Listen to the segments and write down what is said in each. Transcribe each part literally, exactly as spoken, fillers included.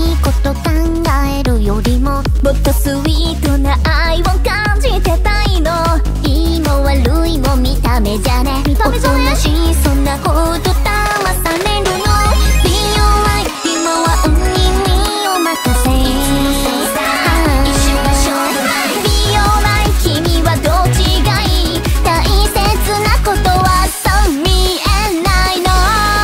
いこと考えるよりももっとスイートな愛を感じてたいの。いいも悪いも見た目じゃね、おとなしいそんなこと騙されるの。 Be alright 今は運にお任せ。 Be alright 君はどっちがいい、大切なことはそう見えないの。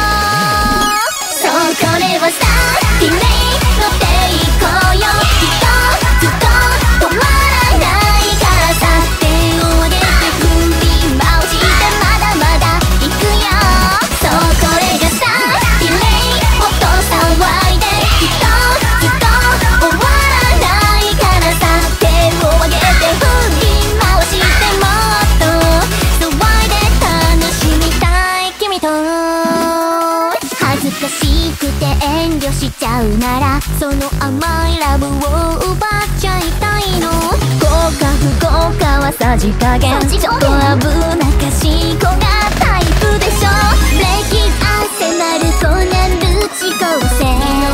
そうこれはさディレイ乗っていこうよ。きっとずっと止まらないからさ、手を上げて振り回してまだまだ行くよ。そうこれがさディレイもっと騒いで、きっとずっと終わらないからさ、手を上げて振り回してもっと騒いで楽しみたい君と。恥ずかしくて遠慮しちゃうならその甘いラブを奪っちゃいたいの。合格不合格はさじ加減、ちょっと危なっかしい子がタイプでしょ。ブレーキ合迫るこなる遅刻せ。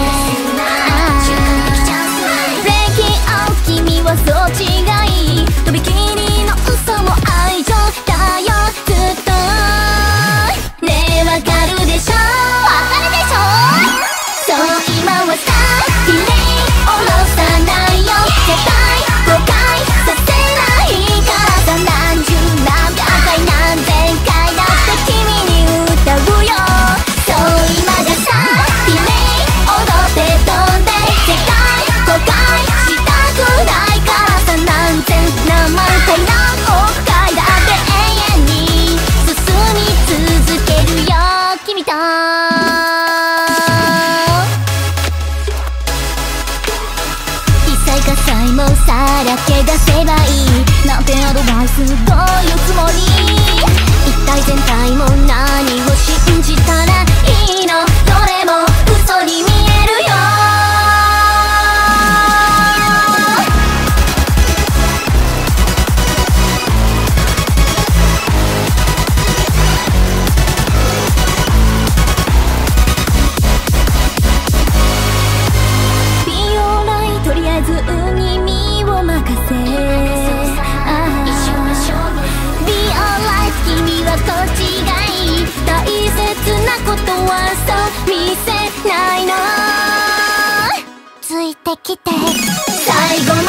ブレーキを君はそっちがいい、とびきりの嘘も愛情だよずっと。ねえわかるでしょ、わかるでしょ。そう今はさディレイ下ろさないよ、絶対後悔させないからさ。何十何百回何千回だって君に歌うよ。そう今がさディレイ踊って飛んで、絶対後悔したくないからさ。何千何万回の後悔だって永遠に進み続けるよ君と。一切喝采もさらけ出せばいいなんてアドバイス、どういうつもり。一体全体も何を信じたらいいの、どれも嘘に見えるよ。Be alright とりあえず運に身を任せ。Be alright 君はこっちがいい、大切なことはそう見せないの。ついてきて最後